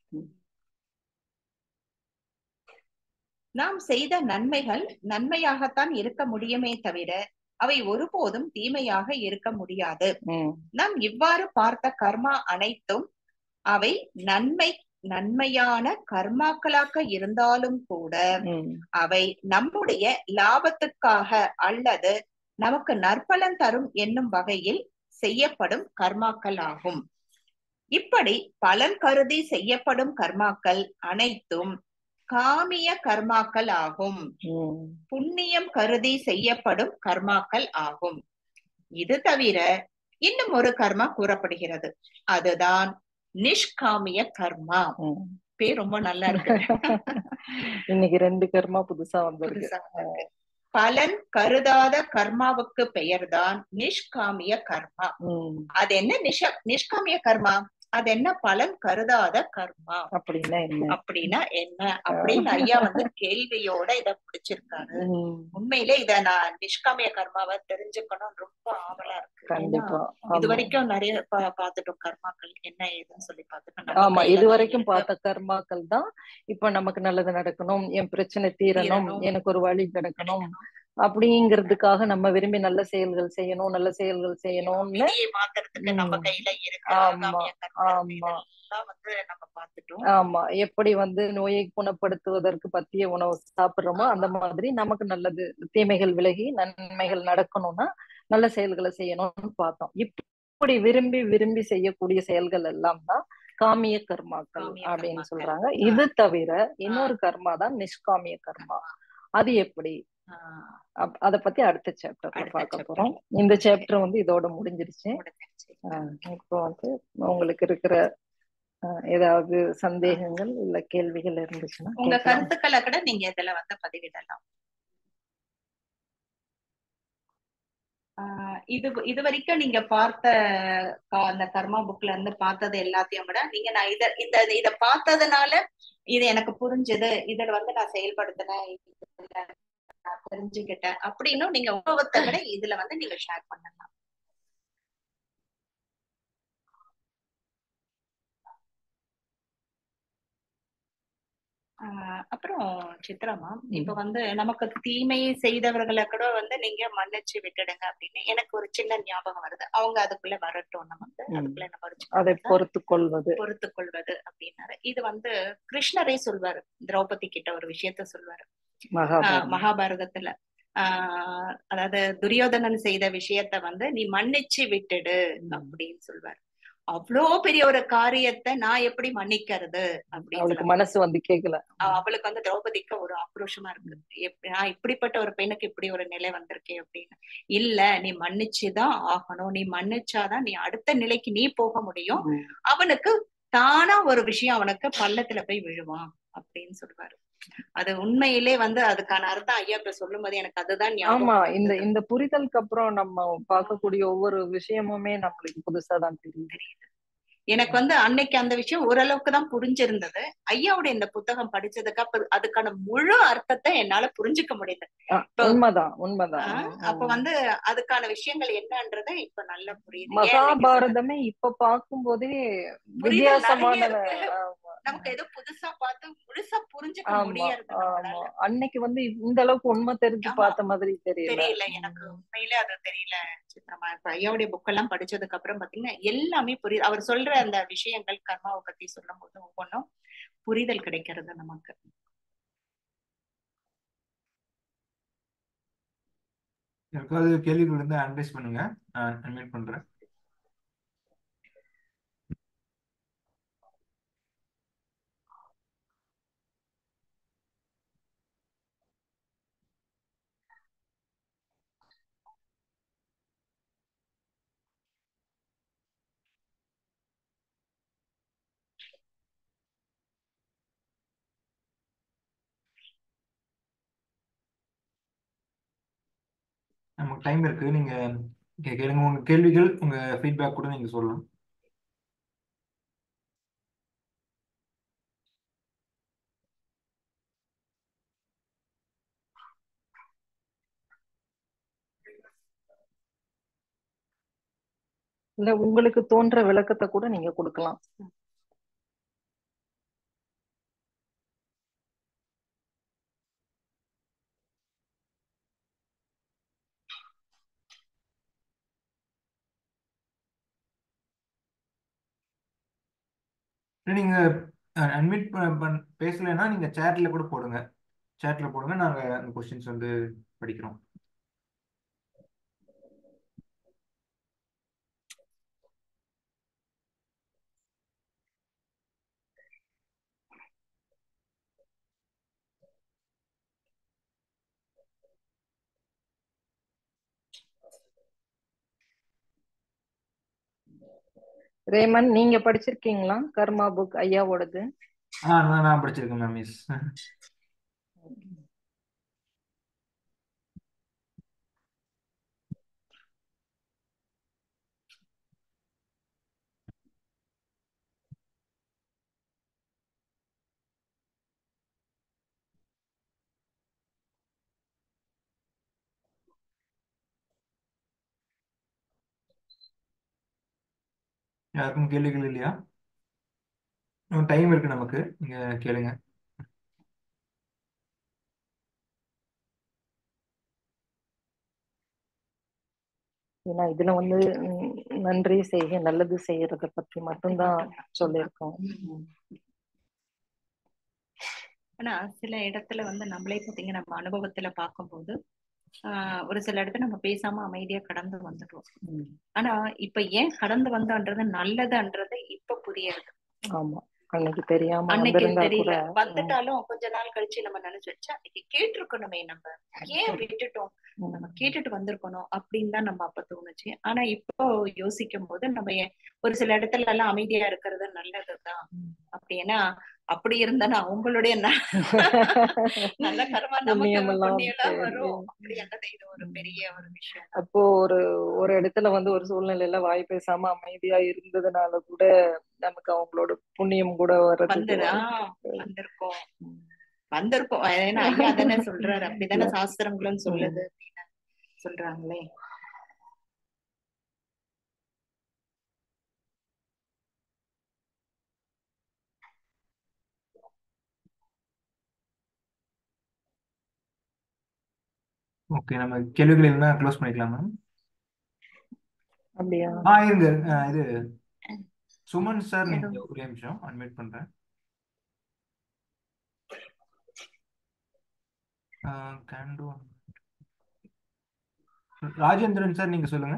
நாம் செய்த நன்மைகள் நன்மையாகத்தான் இருக்க முடியுமே தவிர அவை ஒருபோதும் தீமையாக இருக்க முடியாது. நாம் இவ்வாறு பார்த்த கர்மா அனைத்தும் அவை நன்மையான கர்மாக்களாக இருந்தாலும் கூட அவை நம்முடைய லாபத்துக்காக அல்லது நமக்கு நற்பலன் தரும் என்னும் வகையில் செய்யப்படும் கர்மாக்கள் ஆகும். இப்படி பலன் கருதி செய்யப்படும் கர்மாக்கள் அனைத்தும் காமிய கர்மாக்கள் ஆகும். புண்ணியம் கருதி செய்யப்படும் கர்மாக்கள் ஆகும். இது தவிர இன்னும் ஒரு கர்மா கூறப்படுகிறது. அதுதான் நிஷ்காமிய கர்மா. பேர் ரொம்ப நல்லா இருக்கு. இன்னைக்கு 2 கர்மா புதுசா வந்திருக்கு. பலன் கருதாத கர்மாவுக்கு பெயர்தான் நிஷ்காமிய கர்மா. அது என்ன நிஷ்காமிய கர்மா? அது என்ன பலன் கருதாத கர்மா அப்படின்னா என்ன அப்படின்னு ஐயா வந்து கேள்வியோட இத பிடிச்சிருக்காரு. உண்மையிலே இத நான் நிஷ்காமிய கர்மாவை தெரிஞ்சுக்கணும் ரொம்ப ஆவலா இருக்கு. இது வரைக்கும் நிறைய பாத்துட்டோம் கர்மாக்கள் என்ன ஏதுன்னு சொல்லி பாத்துட்டோம். ஆமா, இது வரைக்கும் பார்த்த கர்மாக்கள் தான் இப்ப நமக்கு நல்லது நடக்கணும், என் பிரச்சனை தீரணும், எனக்கு ஒரு வழி கிடைக்கணும் அப்படிங்கிறதுக்காக நம்ம விரும்பி நல்ல செயல்கள் செய்யணும் செய்யணும்னு மாத்துறதுக்கு நம்ம கையில இருக்கு. ஆமா, எப்படி வந்து நோயை குணப்படுத்துவதற்கு பத்திய உணவு சாப்பிடுறோமோ அந்த மாதிரி நமக்கு நல்லது தீமைகள் விலகி நன்மைகள் நடக்கணும்னா நல்ல செயல்களை செய்யணும்னு பார்த்தோம். இப்படி விரும்பி செய்யக்கூடிய செயல்கள் எல்லாம் தான் காமிய கர்மாக்கள் அப்படின்னு சொல்றாங்க. இது தவிர இன்னொரு கர்மா தான் நிஷ்காமிய கர்மா. அது எப்படி, அத பத்தி அடுத்த சாப்டர்ல பார்க்க போறோம். இந்த சாப்டர் வந்து இதோட முடிஞ்சிருச்சு. இப்போ வந்து உங்களுக்கு இருக்கிற ஏதாவது சந்தேகங்கள் இல்ல கேள்விகள் இருந்துச்சுன்னா உங்க கருத்துக்களை கூட நீங்க இதுல வந்து பதிவிடலாம். இது வரைக்கும் நீங்க பார்த்த அந்த கர்மா புக்ல இருந்து பார்த்தது எல்லாத்தையும் விட நீங்க நான் இத பார்த்ததுனால இது எனக்கு புரிஞ்சது, இதுல வந்து நான் செயல்படுத்தினேன், நான் தெரிஞ்சுக்கிட்டேன் அப்படின்னு நீங்க உபவத்தை விட இதுல வந்து நீங்க ஷேர் பண்ணலாம். அப்புறம் சித்ராமா, இப்ப வந்து நமக்கு தீமை செய்தவர்களை கூட வந்து நீங்க மன்னிச்சு விட்டுடுங்க அப்படின்னு எனக்கு ஒரு சின்ன ஞாபகம் வருது. அவங்க அதுக்குள்ள வரட்டும், நமக்கு அதுக்குள்ள நம்ம பொறுத்து கொள்வது அப்படின்னாரு. இது வந்து கிருஷ்ணரே சொல்வாரு, திரௌபதி கிட்ட ஒரு விஷயத்த சொல்வாரு மகாபாரதத்துல. அதாவது துரியோதனன் செய்த விஷயத்த வந்து நீ மன்னிச்சு விட்டுடு அப்படின்னு சொல்வாரு. அவ்வளோ பெரிய ஒரு காரியத்தை நான் எப்படி மன்னிக்கிறது அப்படின்னு மனசு வந்து கேட்கல. அவளுக்கு வந்து திரௌபதிக்கு ஒரு ஆக்ரோஷமா இருக்கு, நான் இப்படிப்பட்ட ஒரு பெண்ணுக்கு இப்படி ஒரு நிலை வந்திருக்கேன் அப்படின்னு. இல்ல, நீ மன்னிச்சுதான் ஆகணும், நீ மன்னிச்சாதான் நீ அடுத்த நிலைக்கு நீ போக முடியும். அவனுக்கு தானா ஒரு விஷயம் அவனுக்கு பள்ளத்துல போய் விழுவான் அப்படின்னு சொல்லுவாரு. அது உண்மையிலே வந்து அதுக்கான அர்த்தம் ஐயா இப்ப சொல்லும் போது எனக்கு அதுதான் ஆமா, ஞாபகம் இந்த வந்தது. இந்த புரிதலுக்கு அப்புறம் நம்ம பார்க்கக்கூடிய ஒவ்வொரு விஷயமுமே நம்மளுக்கு புதுசா தான் தெரியுது. எனக்கு வந்து அன்னைக்கு அந்த விஷயம் ஓரளவுக்கு தான் புரிஞ்சிருந்தது. ஐயாவுடைய இந்த புத்தகம் படிச்சதுக்கு அப்புறம் அதுக்கான முழு அர்த்தத்தை என்னால புரிஞ்சுக்க முடியுது. இப்போ உண்மைதான். அப்ப வந்து அதுக்கான விஷயங்கள் என்னன்றதை இப்ப நல்லா புரியுது. ஏன் இன்னைக்கு சொன்னது? மகாபாரதமே இப்ப பார்க்கும்போதே புரிதல் நிறைய வித்தியாசமான இருக்கு. நமக்கு ஏதோ புதுசா பார்த்து முழுசா புரிஞ்சுக்க முடியறது நம்மளால. அன்னைக்கு வந்து இந்த அளவுக்கு உண்மை தெரிஞ்சு ஆமா. பார்த்த மாதிரி தெரியல எனக்கு உண்மையிலே அது தெரியல சித்ரமா. இப்ப ஐயாவுடைய புக் எல்லாம் படிச்சதுக்கு அப்புறம் பாத்தீங்கன்னா எல்லாமே புரியுது. அவர் சொல்ற அந்த விஷயங்கள் கர்மாவை பத்தி சொல்லும் போது ஒவ்வொன்றும் புரிதல் கிடைக்கிறது நமக்கு. யாருக்காவது கேள்விகள் இருந்தா அனலைஸ் பண்ணுங்க, நான் அன்மியூட் பண்றேன். நமக்கு டைம் இருக்கு, நீங்க கேளுங்க. உங்க கேள்விகள், உங்க ஃபீட்பேக் கூட நீங்க சொல்லலாம். இல்ல உங்களுக்கு தோன்ற விளக்கத்தை கூட நீங்க கொடுக்கலாம். நீங்க அன்மியூட் பேசலைன்னா நீங்க சேட்ல கூட போடுங்க. சேட்ல போடுங்க, நாங்க அந்த கொஸ்டின்ஸ் வந்து படிக்கிறோம். ரேமன், நீங்க படிச்சிருக்கீங்களா கர்மா புக் ஐயாவோடது? நான் படிச்சிருக்கேன் மேம். மிஸ் யாருக்கும் கேள்விகள் இல்லையா? டைம் இருக்கு நமக்கு, நீங்க கேளுங்க. ஏன்னா இதுல வந்து நன்றி செய்க நல்லது செய்யறத பத்தி மட்டும்தான் சொல்லியிருக்கோம். ஆனா சில இடத்துல வந்து நம்மளே பாத்தீங்கன்னா நம்ம அனுபவத்துல பார்க்கும்போது ஒரு சில இடத்துல நம்ம பேசாம அமைதியா கடந்து வந்துடுவோம். ஆனா இப்ப ஏன் கடந்து வந்தோன்றது நல்லதுன்றது இப்ப புரியுது. ஆமா, அன்னைக்கு தெரியாம அன்னைக்கு வந்திருந்தா கூட தெரியல, வந்துட்டாலும் கொஞ்ச நாள் கழிச்சு நம்ம நினைச்சு வச்சா அன்னைக்கு கேட்டிருக்கணுமே, நம்ம ஏன் விட்டுட்டோம், நம்ம கேட்டுட்டு வந்திருக்கணும் அப்படின்னு தான் நம்ம அப்ப தோணுச்சு. ஆனா இப்போ யோசிக்கும் போது நம்ம ஒரு சில இடத்துல எல்லாம் அமைதியா இருக்கிறது நல்லதுதான். அப்படின்னா அப்படி இருந்தா அவங்களுடைய நல்ல கர்மா நமக்கு புண்ணியம் வரும். அப்படி இது ஒரு பெரிய ஒரு விஷயம். அப்போ ஒரு இடத்துல வந்து ஒரு சூழ்நிலையில வாய் பேசாம அமைதியா இருந்ததுனால கூட நமக்கு அவங்களோட புண்ணியம் கூட வந்திருக்கோம். ஏன்னா ஐயா தானே சொல்றாரு, அப்படித்தானே சாஸ்திரங்களும் சொல்லுது அப்படின்னு சொல்றாங்களே. ஓகே, நம்ம கேள்விகள் இருந்தா க்ளோஸ் பண்ணிக்கலாம் மேம். அப்படியா? இருங்க, இது சுமன் சார், நீங்க ஒரே நிமிஷம் அன்மியூட் பண்றேன். ராஜேந்திரன் சார், நீங்க சொல்லுங்க.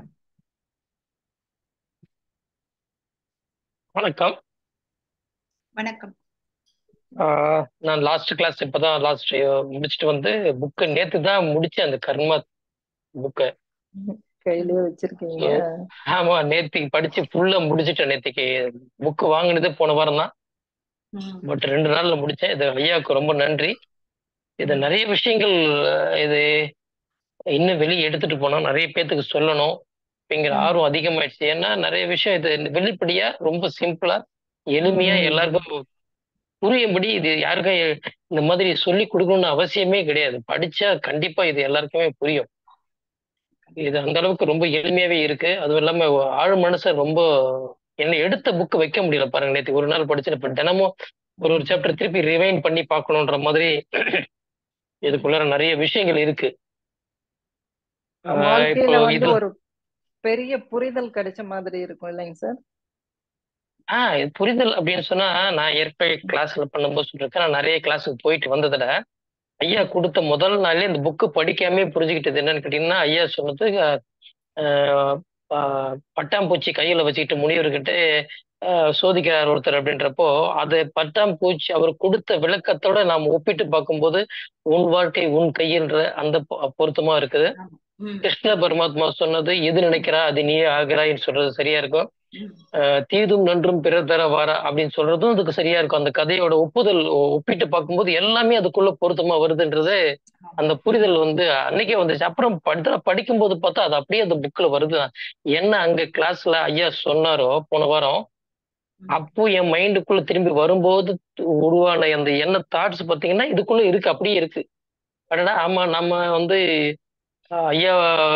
வணக்கம். வணக்கம். நான் லாஸ்ட் கிளாஸ் இப்பதான் முடிச்சுட்டு வந்து புக்கு நேத்து தான் முடிச்சேன், அந்த கர்மா புக்கை கையிலேயே வச்சிருக்கீங்க? ஆமா, நேத்திக்கு படிச்சு ஃபுல்லா முடிச்சுட்டேன். நேத்திக்கு புக்கு வாங்கினது போன வாரம் தான். பட் 2 நாள்ல முடிச்சேன். இது ஐயாவுக்கு ரொம்ப நன்றி. இது நிறைய விஷயங்கள் இது இன்னும் வெளியே எடுத்துட்டு போனோம், நிறைய பேத்துக்கு சொல்லணும் அப்படிங்கிற ஆர்வம் அதிகமாயிடுச்சு. ஏன்னா நிறைய விஷயம் இது வெளிப்படையா ரொம்ப சிம்பிளா எளிமையா எல்லாருக்கும் புரியும்படி இது யாருக்கும் இந்த மாதிரி சொல்லி கொடுக்கணும்னு அவசியமே கிடையாது. படிச்சா கண்டிப்பா இது எல்லாருக்குமே புரியும். இது அந்த அளவுக்கு ரொம்ப எளிமையாவே இருக்கு. அதுவும் இல்லாம ஆழ் மனுஷன் ரொம்ப என்ன எடுத்த புக் வைக்க முடியல பாருங்க. நேற்று ஒரு நாள் படிச்சுட்டு இப்ப தினமும் ஒரு சாப்டர் திருப்பி ரிவைண்ட் பண்ணி பார்க்கணுன்ற மாதிரி இதுக்குள்ள நிறைய விஷயங்கள் இருக்கு. இப்போ வாழ்க்கையில வந்து இதுல ஒரு பெரிய புரிதல் கிடைச்ச மாதிரி இருக்கும் இல்லைங்க சார்? புரிதல் அப்படின்னு சொன்னா, நான் ஏற்கனவே கிளாஸ்ல பண்ணும்போது சொல்லிருக்கேன். நான் நிறைய கிளாஸுக்கு போயிட்டு வந்ததுல ஐயா கொடுத்த முதல் நாளே இந்த புக்கு படிக்காமே புரிஞ்சுக்கிட்டது என்னன்னு கேட்டீங்கன்னா, ஐயா சொன்னது ஆஹ் பட்டாம்பூச்சி கையில வச்சுக்கிட்டு முனிவர்கிட்ட சோதிக்கிறார் ஒருத்தர் அப்படின்றப்போ, அது பட்டாம்பூச்சி அவர் கொடுத்த விளக்கத்தோட நாம் ஒப்பிட்டு பார்க்கும்போது உன் வாழ்க்கை உன் கையில்ன்ற அந்த பொருத்தமா இருக்குது. கிருஷ்ண பரமாத்மா சொன்னது எது நினைக்கிறா அது நீயே ஆகிறாயின்னு சொல்றது சரியா இருக்கும். தீதும் நன்றும் பிறர் தர வாரா அப்படின்னு சொல்றதும் அதுக்கு சரியா இருக்கும். அந்த கதையோட ஒப்புதல் ஒப்பிட்டு பார்க்கும்போது எல்லாமே அதுக்குள்ள பொருத்தமா வருதுன்றது அந்த புரிதல் வந்து அன்னைக்கே வந்துச்சு. அப்புறம் படிக்கும்போது பார்த்தா அது அப்படியே அந்த புக்ல வருது. என்ன அங்க கிளாஸ்ல ஐயா சொன்னாரோ போன வாரம், அப்போ என் மைண்டுக்குள்ள திரும்பி வரும்போது உருவான அந்த என்ன தாட்ஸ் பாத்தீங்கன்னா இதுக்குள்ள இருக்கு, அப்படியே இருக்கு. அடடா ஆமா, நம்ம வந்து ஐயா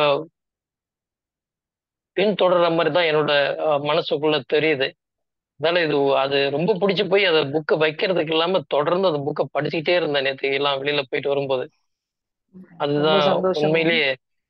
பின்தொடர்ற மாதிரி தான் என்னோட மனசுக்குள்ள தெரியுது. அதனால இது அது ரொம்ப பிடிச்சு போய் அதை புக்கை வைக்கிறதுக்கு இல்லாம தொடர்ந்து அந்த புக்கை படிச்சுக்கிட்டே இருந்தேன் நேற்று எல்லாம் வெளியில போயிட்டு வரும்போது. ரொம்ப அதுதான் சந்தோஷம். உண்மையிலேயே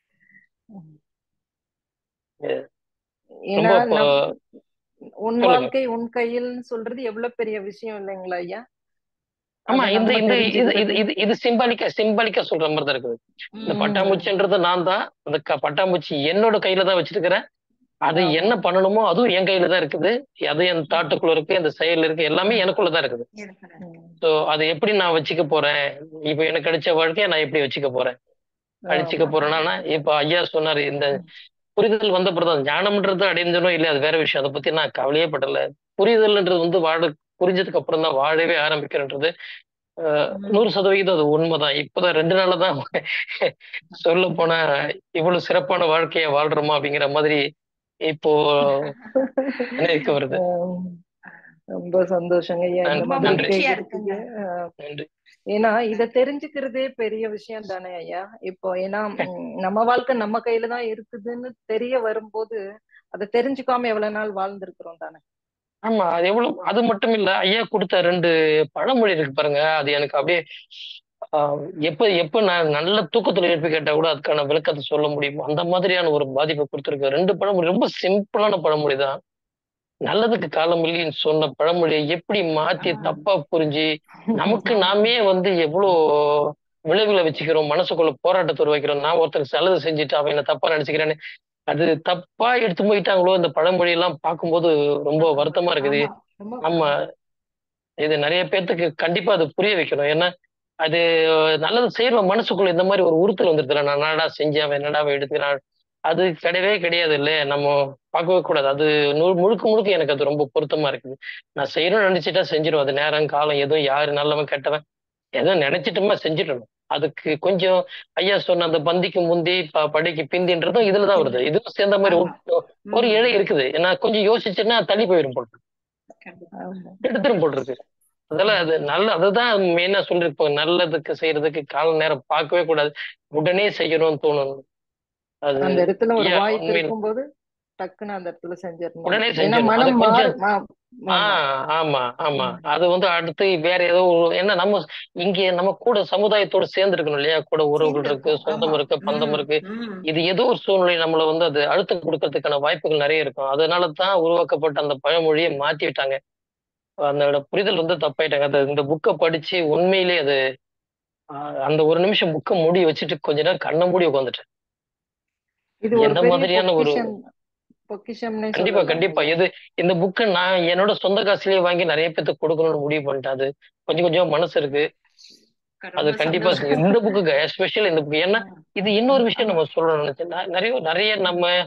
ஏன்னா ரொம்ப உன் சொல்லுங்க. வாழ்க்கை உன் கையில்னு சொல்றது எவ்வளவு பெரிய விஷயம் இல்லைங்களா ஐயா? ஆமா, அதை இந்த நம்ம இந்த இது இது தெரிஞ்சுக்கிறது. இது இது சிம்பாலிக்கா சொல்ற மாதிரி தான் இருக்குது. இந்த பட்டாம்பூச்சின்றது நான் தான். அந்த பட்டாம்பூச்சி என்னோட கையில தான் வச்சிருக்கிறேன். அது ஆமா. என்ன பண்ணணுமோ அதுவும் என் கையில தான் இருக்குது. அது என் தாட்டுக்குள்ள இருக்கு, அந்த செயல் இருக்கு, எல்லாமே எனக்குள்ளதான் இருக்குது. சோ அதை எப்படி நான் வச்சுக்க போறேன், இப்ப எனக்கு கிடைச்ச வாழ்க்கைய நான் எப்படி வச்சுக்க போறேன், அழிச்சுக்க ஆமா. போறேன்னா, இப்ப ஐயா சொன்னாரு இந்த புரிதல் வந்த பிறகு ஞானம்ன்றது அடைஞ்சனும் இல்லையா அது வேற விஷயம். அதை பத்தி நான் கவலையே படல. புரிதல்ன்றது வந்து புரிஞ்சதுக்கு அப்புறம் தான் வாழவே ஆரம்பிக்கிறன்றது 100% அது உண்மைதான். இப்பதான் 2 நாள்ல தான் சொல்ல போனா இவ்வளவு சிறப்பான வாழ்க்கைய வாழ்றோமா அப்படிங்கிற மாதிரி இப்போ நினைவுக்கு வருது. ரொம்ப சந்தோஷங்க ஐயா இந்த நன்றி மாதிரி நன்றி கேட்கறதுக்கு. நன்றி. ஏன்னா இத தெரிஞ்சுக்கிறதே பெரிய விஷயம் தானே ஐயா. இப்போ ஏன்னா நம்ம வாழ்க்கை நம்ம கையில தான் இருக்குதுன்னு தெரிய வரும்போது அதை தெரிஞ்சுக்காம எவ்வளவு நாள் வாழ்ந்திருக்கிறோம் தானே. ஆமா, அது எவ்வளவு, அது மட்டும் இல்ல, ஐயா கொடுத்த 2 பழமொழி இருக்கு பாருங்க. அது எனக்கு அப்படியே எப்ப எப்ப நான் நல்ல தூக்கத்துல எழுப்பி கேட்டா கூட அதுக்கான விளக்கத்தை சொல்ல முடியும், அந்த மாதிரியான ஒரு பாதிப்பை கொடுத்துருக்கு. 2 பழமொழி ரொம்ப சிம்பிளான பழமொழி தான். நல்லதுக்கு காலம் இல்லைன்னு சொன்ன பழமொழியை எப்படி மாத்தி தப்பா புரிஞ்சு நமக்கு நாமே வந்து எவ்வளவு விளைவுகளை வச்சுக்கிறோம், மனசுக்குள்ள போராட்டத்தை உருவாக்கிறோம். நான் ஒருத்தருக்கு நல்லது செஞ்சுட்டு அவன் என்ன தப்பா நினைச்சுக்கிறேன்னு அது தப்பா எடுத்து போயிட்டாங்களோ இந்த பழமொழி எல்லாம் பார்க்கும்போது ரொம்ப வருத்தமா இருக்குது. ஆமா, இது நிறைய பேர்த்துக்கு கண்டிப்பா அது புரிய வைக்கணும். ஏன்னா அது நல்லது செய்யற மனசுக்குள்ள இந்த மாதிரி ஒரு உறுத்தல் வந்துருதுல, நான் என்னடா செஞ்சேன் அவன் என்னடா எடுத்துக்கிறான், அது கிடையவே கிடையாது இல்ல, நம்ம பார்க்கவே கூடாது. அது முழுக்க முழுக்க எனக்கு அது ரொம்ப பொருத்தமா இருக்குது. நான் செய்யணும்னு நினைச்சிட்டா செஞ்சிடும். அது நேரம் காலம் எதுவும் யாரு நல்லவன் கெட்டவன் ஏதோ நினைச்சிட்டோமா செஞ்சிடணும். அதுக்கு கொஞ்சம் ஐயா சொன்ன அந்த பந்திக்கு முந்தி படிக்கு பிந்தின்றதும் இதுலதான் வருது. இதுவும் சேர்ந்த மாதிரி ஒரு இழை இருக்குது. ஏன்னா கொஞ்சம் யோசிச்சுன்னா தள்ளி போயிடும் போட்டு எடுத்துரும் போல் இருக்கு. அதெல்லாம் அது அதுதான் மெயினா சொல்லிருப்போம், நல்லதுக்கு செய்யறதுக்கு கால நேரம் பார்க்கவே கூடாது, உடனே செய்யணும்னு தோணும். அது அந்த இடத்துல ஒரு வாய்ப்பு உண்மையில் இருக்கும்போது டக்குன்னு அந்த இடத்துல செஞ்சிடணும். உடனே ஏன்னா செஞ்சிடணும். அது மனம் கொஞ்சம் ஆமா. ஆமா ஆமா அது வந்து அடுத்து வேற ஏதோ என்ன நம்ம இங்க நம்ம கூட சமுதாயத்தோட சேர்ந்து இருக்கணும் இல்லையா, கூட உறவுகள் இருக்கு, சொந்தம் இருக்கு, பந்தம் இருக்கு. இது ஏதோ ஒரு சூழ்நிலை நம்மள வந்து அது அழுத்தம் கொடுக்கறதுக்கான வாய்ப்புகள் நிறைய இருக்கும். அதனாலதான் உருவாக்கப்பட்ட அந்த பழமொழியை மாத்தி விட்டாங்க. அதோட புரிதல் வந்து தப்பாயிட்டாங்க. அது இந்த புக்கை படிச்சு உண்மையிலேயே அது அந்த ஒரு நிமிஷம் புக்கை மூடி வச்சுட்டு கொஞ்ச நேரம் கண்ணை மூடி உட்காந்துட்டேன். இது ஒரு எந்த பெரிய மாதிரியான ஒரு பொக்கிஷம்னே கண்டிப்பா சொல்லலாம். கண்டிப்பா இந்த புக்கை நான் என்னோட சொந்த காசுலயே வாங்கி நிறைய பேத்துக்கு கொடுக்கணும்னு முடிவு பண்ணிட்டேன். அது கொஞ்சம் கொஞ்சம் மனசு இருக்கு. அது கண்டிப்பா இந்த புக்கு எஸ்பெஷல் இந்த புக்கு. ஏன்னா இது இன்னொரு விஷயம் நம்ம சொல்லணும்னு நினைச்சேன். நிறைய நிறைய நம்ம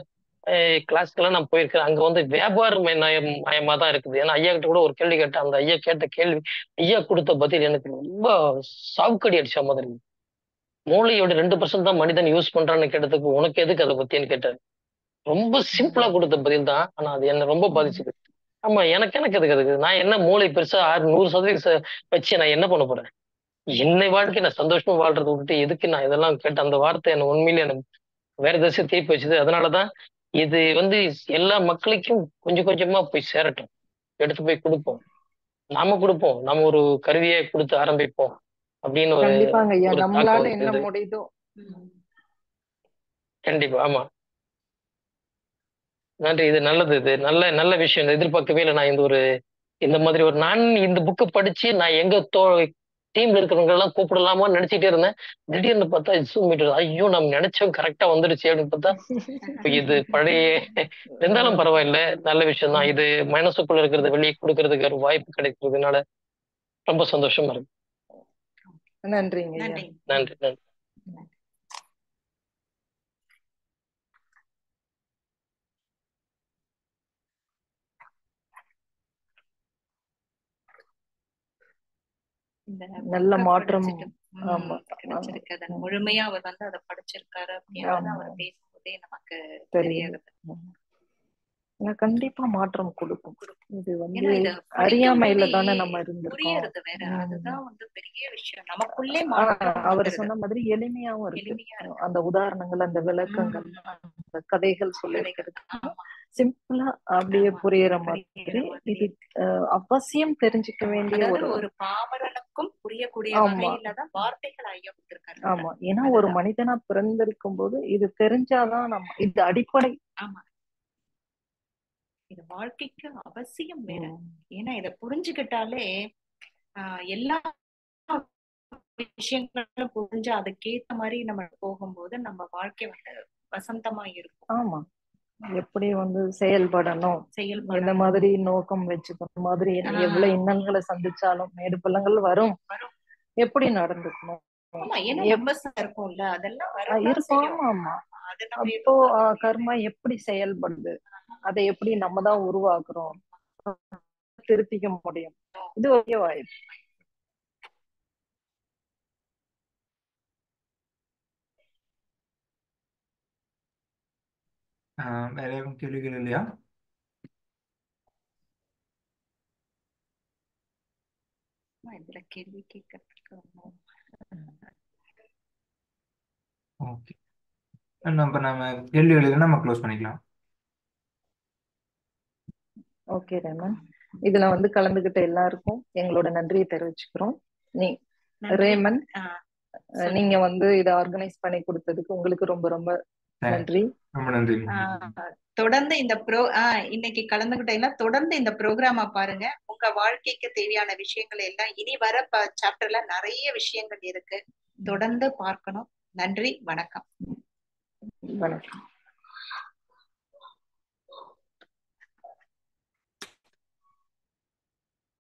கிளாஸ்க்கெல்லாம் நான் போயிருக்கேன். அங்க வந்து வியாபார மயமா தான் இருக்குது. ஏன்னா ஐயா கிட்ட கூட ஒரு கேள்வி கேட்டேன். அந்த ஐயா கேட்ட கேள்வி, ஐயா கொடுத்த பதில் எனக்கு ரொம்ப சாவுக்கடி அடிச்ச மாதிரி இருந்துது. மூளையோட 2% தான் மனிதன் யூஸ் பண்றான்னு கேட்டதுக்கு, உனக்கு எதுக்கு அத பத்தின்னு கேட்டாரு. ரொம்ப சிம்பிளா கொடுத்த பதில் தான். ஆனா அது என்ன ரொம்ப பாதிச்சுது. ஆமா, எனக்கு எதுக்கு அதுக்கு? நான் என்ன மூளை பெருசா 100% வச்சு நான் என்ன பண்ண போறேன்? என்னை வாழ்க்கை நான் சந்தோஷமா வாழ்றத விட்டுட்டு எதுக்கு நான் இதெல்லாம் கேட்ட அந்த வார்த்தை என்ன உண்மையிலேயே எனக்கு வேற திசை திருப்பி வச்சுது. அதனாலதான் இது வந்து எல்லா மக்களுக்கும் கொஞ்சம் கொஞ்சமா போய் சேரட்டும். எடுத்து போய் கொடுப்போம். நாம கொடுப்போம். நம்ம ஒரு கருவியை கொடுத்து ஆரம்பிப்போம் அப்படின்னு ஒரு கண்டிப்பாங்க ஐயா, ஒரு தாக்கம் நம்மளால என்ன இருக்குது. முடியுதோ. கண்டிப்பா. ஆமா, நன்றி. இது நல்லது. இது நல்ல நல்ல விஷயம். இதை எதிர்பார்க்கவே இல்லை. நான் இந்த மாதிரி நான் இந்த புக்கு படிச்சு நான் எங்க டீம்ல இருக்கிறவங்க எல்லாம் கூப்பிடலாமான்னு நினைச்சிட்டே இருந்தேன். திடீர்னு பார்த்தா ஜூம் மீட்டர், ஐயோ நம்ம நினைச்சோம் கரெக்டா வந்துருச்சு அப்படின்னு பார்த்தா இது பழைய இருந்தாலும் பரவாயில்ல, நல்ல விஷயம் தான். இது மனசுக்குள்ள இருக்கிறத வெளியே கொடுக்கறதுக்கு ஒரு வாய்ப்பு கிடைக்கிறதுனால ரொம்ப சந்தோஷமா இருக்கு. நன்றிங்க ஐயா. நன்றி. நன்றி நன்றி. இந்த நல்ல book-அ மாற்றம். படிச்சுட்டு, ஆமா, கிடைச்சிருக்கு. அதை முழுமையா அவர் வந்து அதை படிச்சிருக்காரு அப்படின்றது ஆமா. அவர் பேசும்போதே நமக்கு தெரியுது. தெரியாது. கண்டிப்பா மாற்றம் கொடுக்கும். இது வந்து ஏன்னா இத அறியாமையில படிக்கும்போதே தானே நம்ம இருந்திருக்கோம். புரியறது வேற. அதுதான் வந்து பெரிய விஷயம். நமக்குள்ளே ஆனா, மாற்றம் அவர் வந்துருது. சொன்ன மாதிரி எளிமையாவும் இருக்கு. எளிமையா இருக்கு. அந்த உதாரணங்கள், அந்த விளக்கங்கள், அந்த கதைகள் சொல்லிருக்கிறது ஆமா. சிம்பிளா அப்படியே ஆமா. புரியுற புரியுற மாதிரி. மாதிரி. இது அவசியம் தெரிஞ்சுக்க வேண்டிய அதாவது ஒரு ஒரு பாமரனுக்கும் புரியக்கூடிய ஆமா. வகையில தான் வார்த்தைகள் ஐயா கொடுத்திருக்காரு. ஆமா. ஏன்னா ஒரு மனிதனா பிறந்திருக்கும் போது இது தெரிஞ்சாதான் நம்ம இது அடிப்படை. ஆமா, இது வாழ்க்கைக்கு அவசியம் வேற. ஏன்னா இத புரிஞ்சுக்கிட்டாலே எல்லா விஷயங்களும் புரிஞ்சு அதுக்கேத்த மாதிரி நம்ம போகும்போது நம்ம வாழ்க்கை வந்து வசந்தமா இருக்கும். ஆமா, எப்படி வந்து செயல்படணும், எந்த மாதிரி நோக்கம் வச்சுக்கணும், மாதிரி எவ்வளவு இன்னல்களை சந்திச்சாலும் மேடு பள்ளங்கள் வரும், எப்படி நடந்துக்கணும். ஆமா, ஏன்னா நம்பர்ஸ் இருக்கும்ல, அதெல்லாம் இருக்கும். ஆமா. அப்போ கர்மா எப்படி செயல்படுது, அதை எப்படி நம்ம தான் உருவாக்குறோம், திருத்திக்க முடியும். இது ஒரே வாய்ப்பு. வேற எதுவும் கேள்விகள் இல்லையா? இதுல கேள்வி கேட்கறதுக்கு ஓகே, நம்ம கேள்விகள் இல்லைன்னா நம்ம க்ளோஸ் பண்ணிக்கலாம். ஓகே ரேமன், இதுல வந்து கலந்துகிட்ட எல்லாருக்கும் எங்களோட நன்றியை தெரிவிச்சுக்கிறோம். ரேமன், நீங்க வந்து இதை ஆர்கனைஸ் பண்ணி கொடுத்ததுக்கு உங்களுக்கு ரொம்ப ரொம்ப நன்றி. ரொம்ப நன்றி. தொடர்ந்து இந்த இன்னைக்கு கலந்துகிட்டீங்கன்னா தொடர்ந்து இந்த ப்ரோக்ராம பாருங்க. உங்க வாழ்க்கைக்கு தேவையான விஷயங்கள் எல்லாம் இனி வர சாப்டர்ல நிறைய விஷயங்கள் இருக்கு, தொடர்ந்து பார்க்கணும். நன்றி, வணக்கம். வணக்கம்.